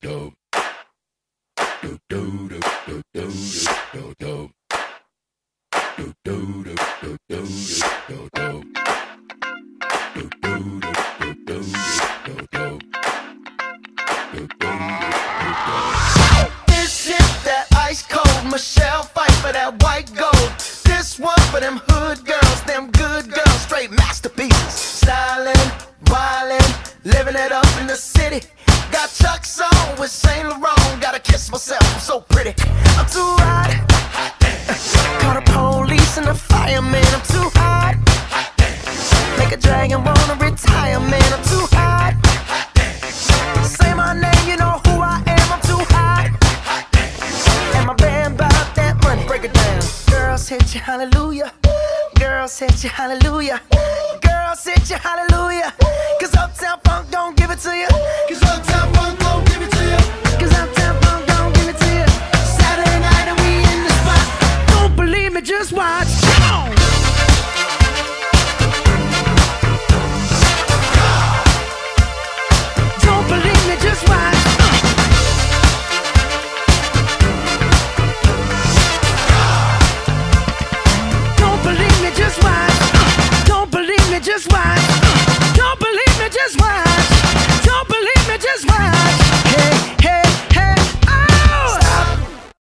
This hit that ice cold Michelle fight for that white gold. This one for them hood girls, them good girls, straight masterpieces. Stylin', wildin', living it up in the city. Got Chuck's on with Saint Laurent. Gotta kiss myself, I'm so pretty. I'm too hot. Call the police and the fireman. I'm too hot. Make a dragon wanna retire, man. I'm too hot. Say my name, you know who I am. I'm too hot. And my band bought that money. Break it down. Girls hit you, hallelujah. Girls hit you, hallelujah. Girls hit you, hallelujah. Cause Uptown Funk don't give it to you. Cause Uptown Funk don't